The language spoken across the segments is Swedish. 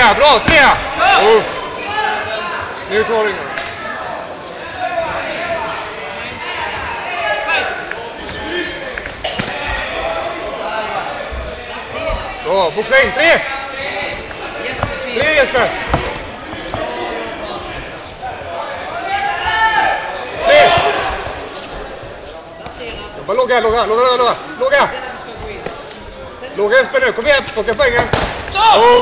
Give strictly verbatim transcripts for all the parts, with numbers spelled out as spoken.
trea, bra, trea! Oh. Nu tar ringen. Bra, boxa in, tre! Tre Jesper! Tre! Bara låga, låga, låga, låga, låga! Låga Jesper nu, kom igen, plocka poängen! Oh.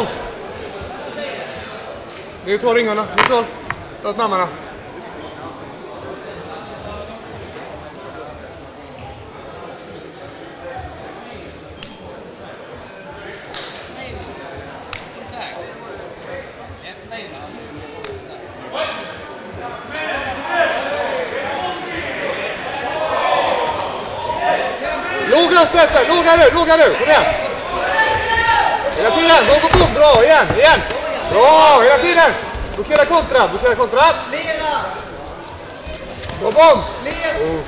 Nu tar ringarna, nu tar låt mammarna. Låga Jesper, låga nu, låga nu, kom igen! Hela tiden, bom, bom, bom, bra, igen, igen! Bra, hela tiden! Blockera kontra, blockera kontra! Flera! Bom, bom! Flera!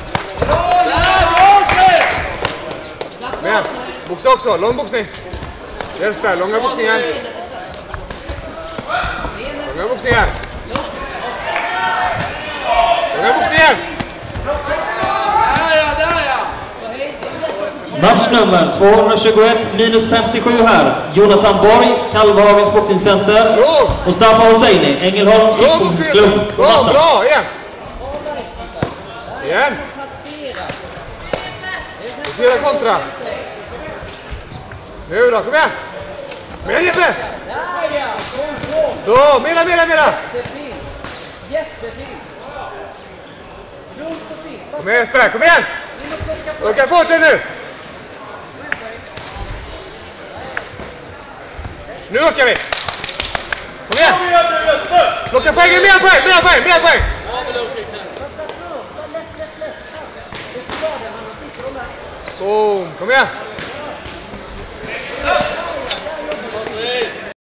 Men, boxa också, lång boxning! Jesper, långa boxningen! Långa boxningen! Långa boxningen! Matchnummer tvåhundratjugoett minus femtiosju här. Jonathan Borg, Kalvhagens boxningscenter. Mustafa Hosseini, Ängelholms kickboxningsklubb. Bra, bra, igen! Igen! Blockera kontra! Nu då, kom igen! Kom igen Jeppe! Bra, mera, mera, mera! Kom igen Jesper, kom igen! Öka farten nu! Nu ökar vi! Kom igen! Plocka poängen, mer poäng, mer poäng, mer poäng! Boom, kom igen!